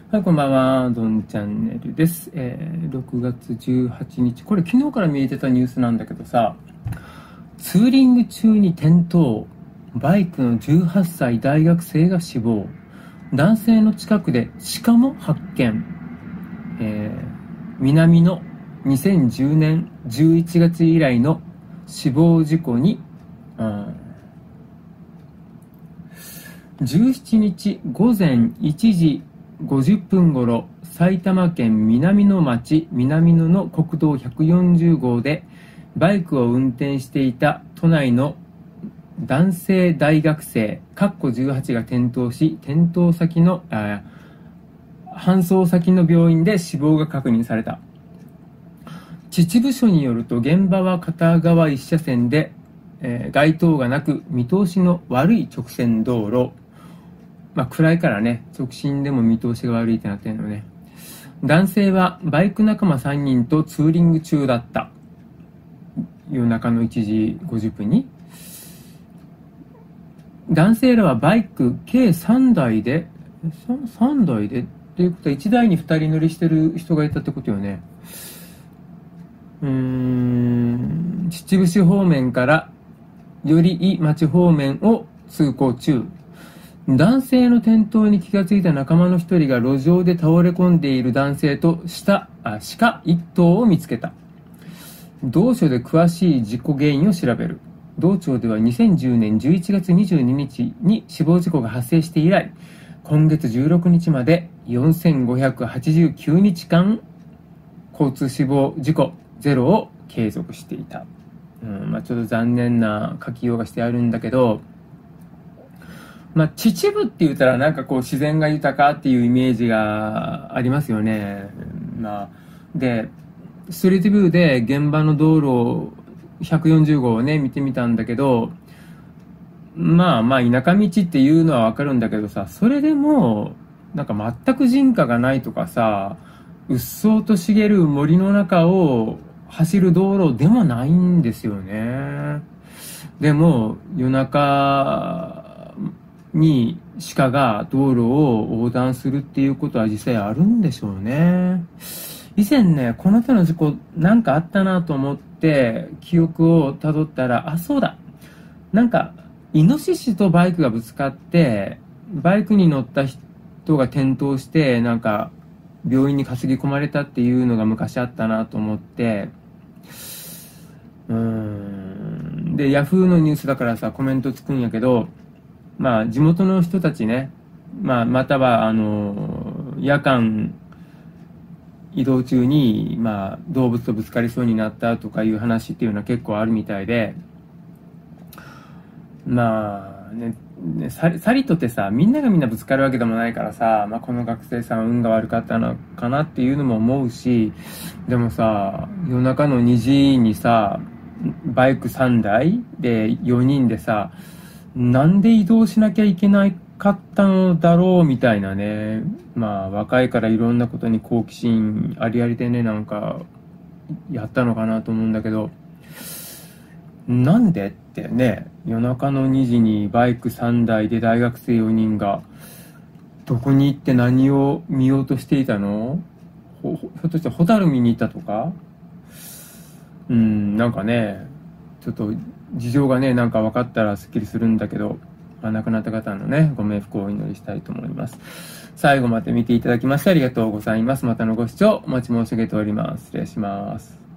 はい、こんばんは。どんチャンネルです。6月18日。これ昨日から見えてたニュースなんだけどさ、ツーリング中に転倒。バイクの18歳大学生が死亡。男性の近くで鹿も発見。南の2010年11月以来の死亡事故に、17日午前1時50分ごろ、埼玉県南野町南野の国道140号でバイクを運転していた都内の男性大学生18が転倒し、搬送先の病院で死亡が確認された。秩父署によると、現場は片側一車線で、街灯がなく見通しの悪い直線道路。暗いからね、直進でも見通しが悪いってなってるのね。男性はバイク仲間3人とツーリング中だった。夜中の1時50分に。男性らはバイク計3台でっていうことは1台に2人乗りしてる人がいたってことよね。秩父市方面から寄居町方面を通行中。男性の転倒に気がついた仲間の一人が路上で倒れ込んでいる男性と鹿一頭を見つけた。同署で詳しい事故原因を調べる。同庁では2010年11月22日に死亡事故が発生して以来、今月16日まで4589日間交通死亡事故ゼロを継続していた。ちょっと残念な書きようがしてあるんだけど、秩父って言ったらなんかこう自然が豊かっていうイメージがありますよね。で、ストリートビューで現場の道路140号をね、見てみたんだけど、田舎道っていうのはわかるんだけどさ、それでも、なんか全く人家がないとかさ、うっそうと茂る森の中を走る道路でもないんですよね。でも、夜中に鹿が道路を横断するっていうことは実際あるんでしょうね。以前ね、この手の事故なんかあったなと思って記憶をたどったら、そうだ。なんか、イノシシとバイクがぶつかって、バイクに乗った人が転倒して、なんか、病院に担ぎ込まれたっていうのが昔あったなと思って、で、ヤフーのニュースだからさ、コメントつくんやけど、地元の人たちね、または、夜間移動中に、動物とぶつかりそうになったとかいう話っていうのは結構あるみたいで、さりとてさ、みんながみんなぶつかるわけでもないからさ、この学生さん運が悪かったのかなっていうのも思うし、でもさ、夜中の2時にさ、バイク3台で4人でさ、なんで移動しなきゃいけないかったのだろうみたいなね。若いからいろんなことに好奇心ありありでね、なんかやったのかなと思うんだけど、なんでってね、夜中の2時にバイク3台で大学生4人がどこに行って何を見ようとしていたの？ひょっとしてホタル見に行ったとか？なんかね、ちょっと事情がね、なんか分かったらスッキリするんだけど、亡くなった方のね、ご冥福をお祈りしたいと思います。最後まで見ていただきましてありがとうございます。またのご視聴お待ち申し上げております。失礼します。